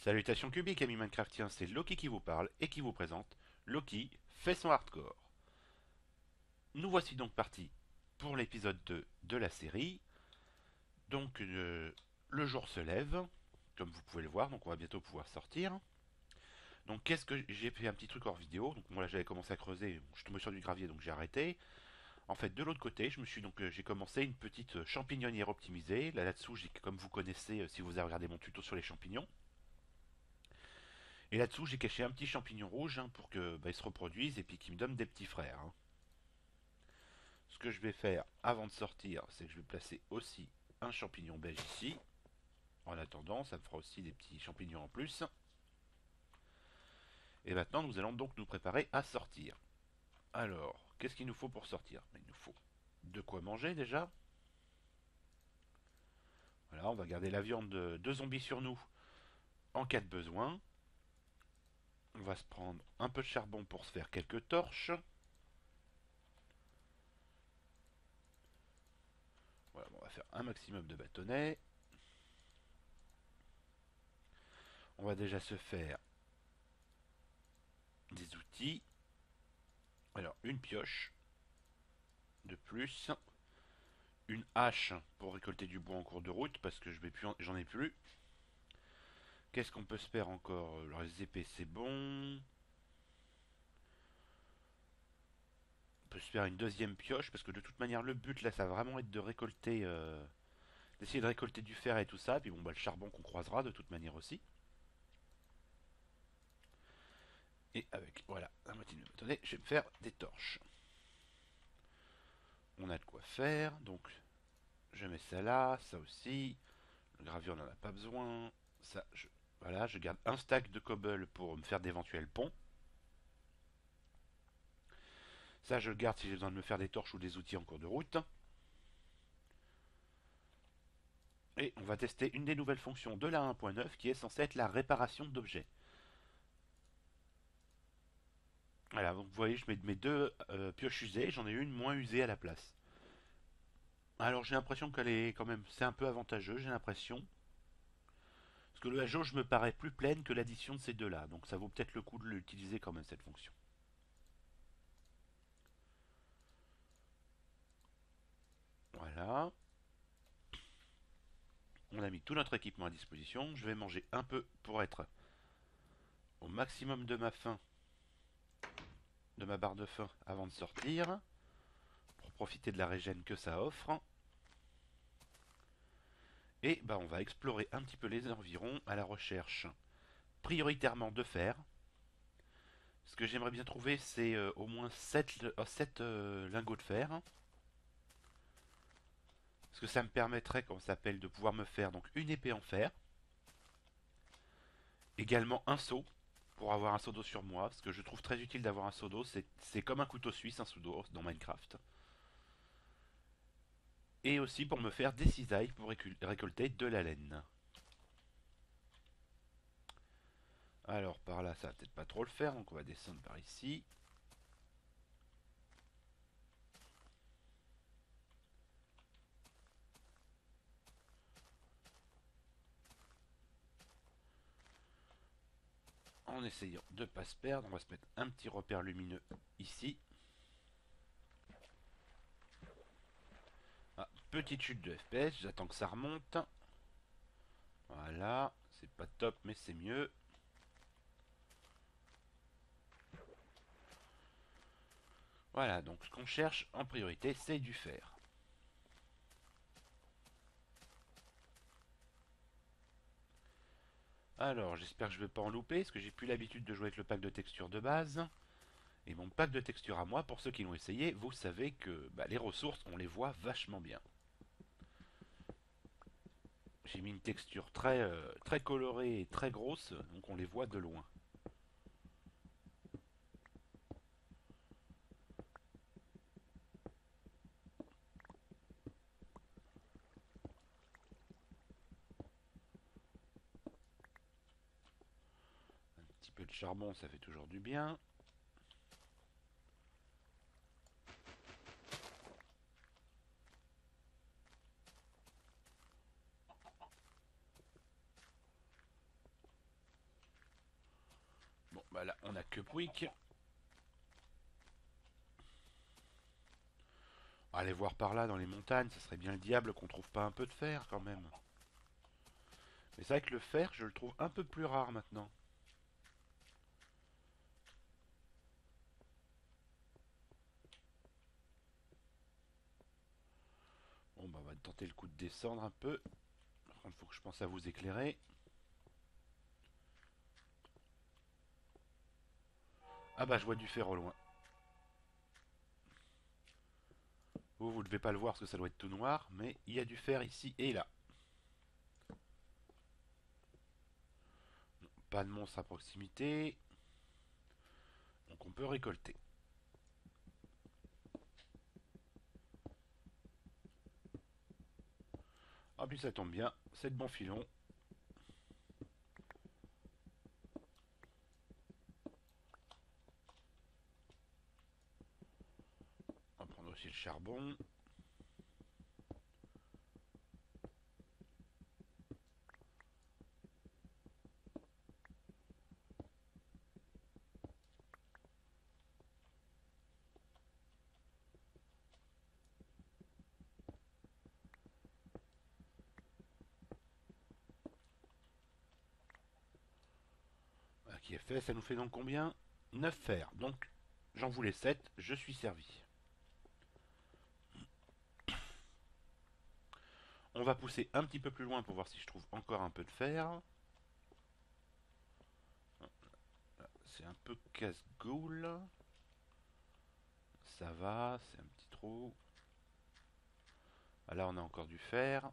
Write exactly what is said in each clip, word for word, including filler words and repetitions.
Salutations cubiques amis Minecraftiens, c'est Loki qui vous parle et qui vous présente Loki fait son hardcore. Nous voici donc partis pour l'épisode deux de la série. Donc euh, le jour se lève, comme vous pouvez le voir, donc on va bientôt pouvoir sortir. Donc qu'est-ce que j'ai fait un petit truc hors vidéo. Donc moi là j'avais commencé à creuser, je tombais sur du gravier donc j'ai arrêté. En fait de l'autre côté, je me suis donc euh, j'ai commencé une petite champignonnière optimisée. Là là-dessous, j'ai comme vous connaissez euh, si vous avez regardé mon tuto sur les champignons. Et là-dessous, j'ai caché un petit champignon rouge hein, pour que bah, il se reproduise et puis qu'il me donne des petits frères. hein. Ce que je vais faire avant de sortir, c'est que je vais placer aussi un champignon beige ici. En attendant, ça me fera aussi des petits champignons en plus. Et maintenant, nous allons donc nous préparer à sortir. Alors, qu'est-ce qu'il nous faut pour sortir? Il nous faut de quoi manger déjà. Voilà, on va garder la viande de, de zombies sur nous en cas de besoin. On va se prendre un peu de charbon pour se faire quelques torches. Voilà, bon, on va faire un maximum de bâtonnets. On va déjà se faire des outils. Alors, une pioche de plus. Une hache pour récolter du bois en cours de route parce que je vais plus, j'en ai plus. Qu'est-ce qu'on peut se faire encore? Alors, les épées, c'est bon. On peut se faire une deuxième pioche parce que de toute manière, le but là, ça va vraiment être de récolter, euh, d'essayer de récolter du fer et tout ça. Puis bon, bah, le charbon qu'on croisera de toute manière aussi. Et avec, voilà, la moitié de bâtonnet, je vais me faire des torches. On a de quoi faire, donc je mets ça là, ça aussi. Le gravier, on n'en a pas besoin. Ça, je, voilà, je garde un stack de cobble pour me faire d'éventuels ponts. Ça, je le garde si j'ai besoin de me faire des torches ou des outils en cours de route. Et on va tester une des nouvelles fonctions de la un point neuf qui est censée être la réparation d'objets. Voilà, donc vous voyez, je mets mes deux euh, pioches usées, j'en ai une moins usée à la place. Alors j'ai l'impression qu'elle est quand même, c'est un peu avantageux, j'ai l'impression. Parce que la jauge me paraît plus pleine que l'addition de ces deux-là, donc ça vaut peut-être le coup de l'utiliser quand même cette fonction. Voilà, on a mis tout notre équipement à disposition. Je vais manger un peu pour être au maximum de ma faim, de ma barre de faim avant de sortir, pour profiter de la régène que ça offre. Et bah on va explorer un petit peu les environs à la recherche prioritairement de fer. Ce que j'aimerais bien trouver c'est euh, au moins sept euh, lingots de fer. Parce que ça me permettrait, comme ça s'appelle, de pouvoir me faire donc une épée en fer. Également un seau pour avoir un seau d'eau sur moi. Parce que je trouve très utile d'avoir un seau d'eau. C'est comme un couteau suisse, un seau d'eau dans Minecraft. Et aussi pour me faire des cisailles pour récolter de la laine. Alors par là, ça va peut-être pas trop le faire, donc on va descendre par ici. En essayant de ne pas se perdre, on va se mettre un petit repère lumineux ici. Ah, petite chute de F P S, j'attends que ça remonte. Voilà, c'est pas top mais c'est mieux. Voilà, donc ce qu'on cherche en priorité c'est du fer. Alors j'espère que je ne vais pas en louper parce que j'ai plus l'habitude de jouer avec le pack de textures de base. Et mon pack de textures à moi, pour ceux qui l'ont essayé, vous savez que bah, les ressources on les voit vachement bien. J'ai mis une texture très, euh, très colorée et très grosse, donc on les voit de loin. Un petit peu de charbon, ça fait toujours du bien. bah là, on a que Pouic. Aller voir par là dans les montagnes, ce serait bien le diable qu'on trouve pas un peu de fer quand même. Mais c'est vrai que le fer, je le trouve un peu plus rare maintenant. Bon bah on va tenter le coup de descendre un peu. Par contre, faut que je pense à vous éclairer. Ah bah je vois du fer au loin. Vous, vous ne devez pas le voir parce que ça doit être tout noir, mais il y a du fer ici et là. Pas de monstre à proximité. Donc on peut récolter. Ah puis ça tombe bien, c'est de bon filon. On va prendre aussi le charbon. Voilà qui est fait, ça nous fait donc combien? Neuf fers. Donc j'en voulais sept, je suis servi. On va pousser un petit peu plus loin pour voir si je trouve encore un peu de fer. C'est un peu casse-goule. Ça va, c'est un petit trou. Ah, là, on a encore du fer.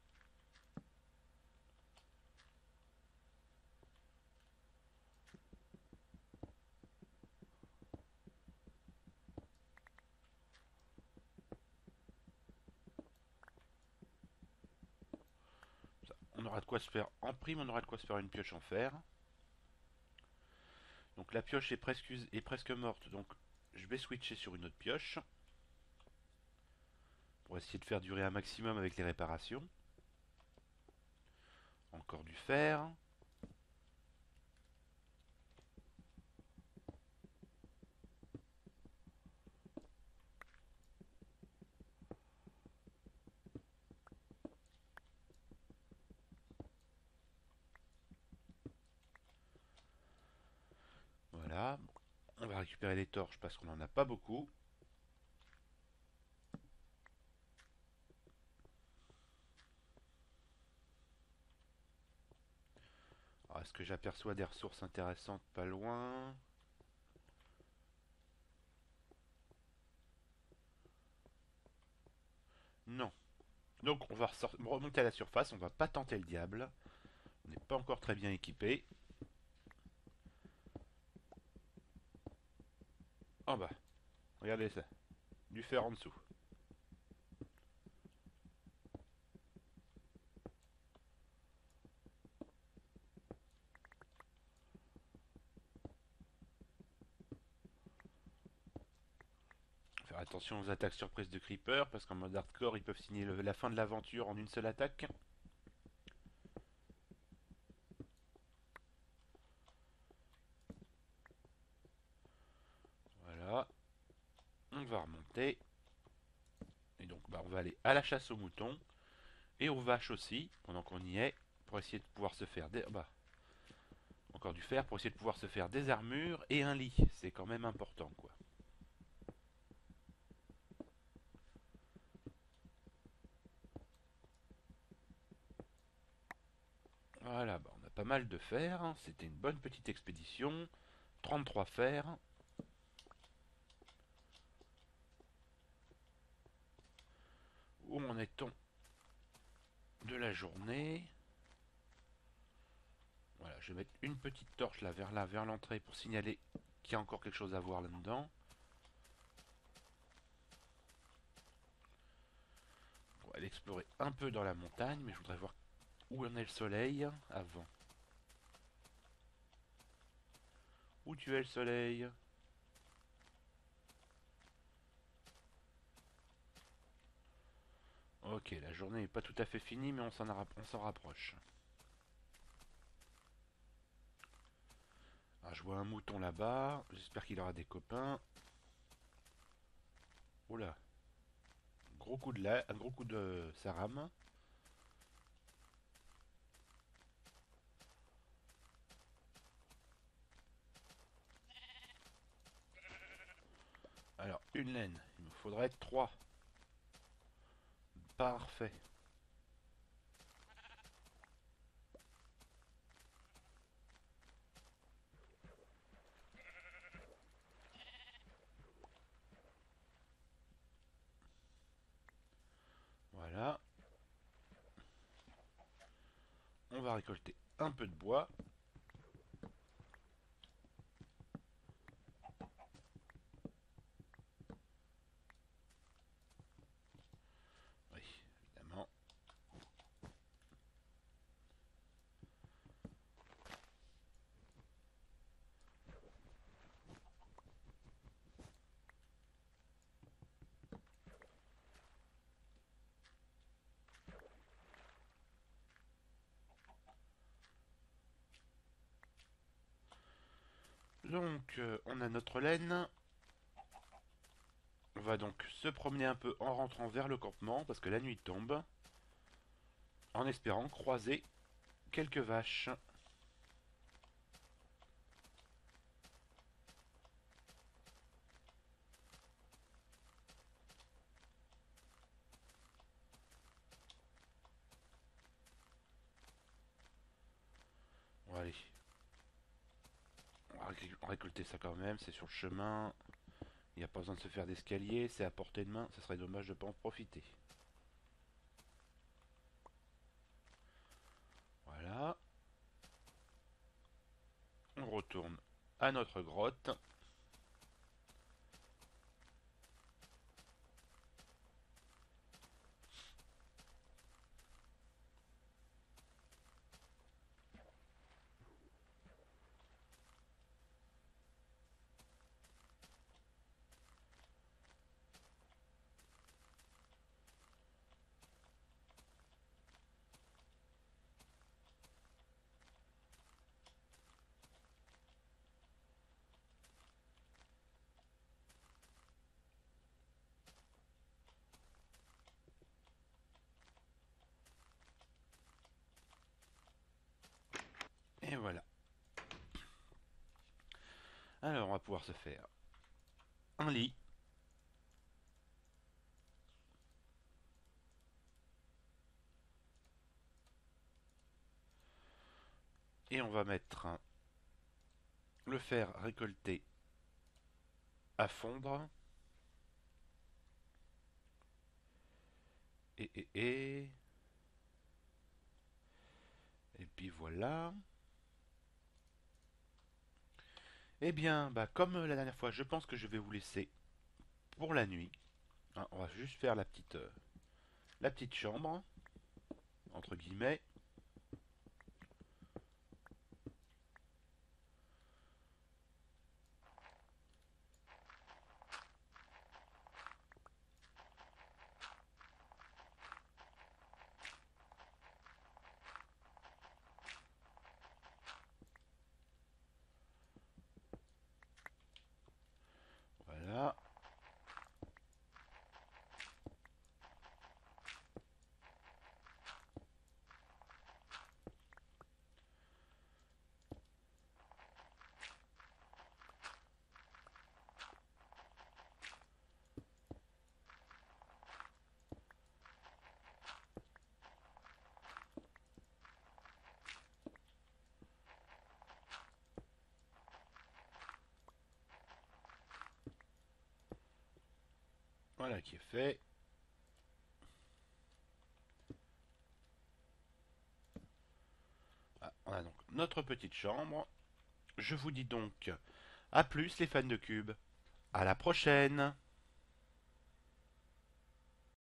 Ça, on aura de quoi se faire en prime, on aura de quoi se faire une pioche en fer. Donc la pioche est presque, est presque morte, donc je vais switcher sur une autre pioche. Pour essayer de faire durer un maximum avec les réparations. Encore du fer. Voilà. On va récupérer les torches parce qu'on n'en a pas beaucoup. Est-ce que j'aperçois des ressources intéressantes pas loin? Non. Donc on va remonter à la surface, on va pas tenter le diable. On n'est pas encore très bien équipé. En bas, regardez ça. Du fer en dessous. Faire attention aux attaques surprises de creeper parce qu'en mode hardcore ils peuvent signer le- la fin de l'aventure en une seule attaque. Voilà. On va remonter. Et donc bah, on va aller à la chasse aux moutons. Et aux vaches aussi, pendant qu'on y est, pour essayer de pouvoir se faire des... Bah, encore du fer, pour essayer de pouvoir se faire des armures et un lit. C'est quand même important, quoi. Voilà, bah, on a pas mal de fer. Hein. C'était une bonne petite expédition. trente-trois fers. Où en est-on de la journée? Voilà, je vais mettre une petite torche là, vers là, vers l'entrée, pour signaler qu'il y a encore quelque chose à voir là-dedans. On va aller explorer un peu dans la montagne, mais je voudrais voir où en est le soleil avant. Où tu es le soleil? Ok, la journée n'est pas tout à fait finie, mais on s'en rapproche. Ah, je vois un mouton là-bas. J'espère qu'il aura des copains. Oula. Gros coup de la... Un gros coup de sa rame. Alors, une laine. Il me faudrait trois. Parfait. Voilà. On va récolter un peu de bois. Oui, évidemment. Donc, euh, on a notre laine. On va donc se promener un peu en rentrant vers le campement parce que la nuit tombe. En espérant croiser quelques vaches. Bon, allez. On va récolter ça quand même. C'est sur le chemin. Il n'y a pas besoin de se faire d'escalier. C'est à portée de main. Ce serait dommage de ne pas en profiter. Voilà. On retourne à notre grotte. Et voilà. Alors on va pouvoir se faire un lit. Et on va mettre le fer récolté à fondre. Et, et, et. Et puis voilà. Eh bien, bah, comme la dernière fois, je pense que je vais vous laisser pour la nuit. Hein, on va juste faire la petite, euh, la petite chambre, entre guillemets. Voilà. Voilà qui est fait. Ah, on a donc notre petite chambre. Je vous dis donc à plus les fans de Cube. À la prochaine!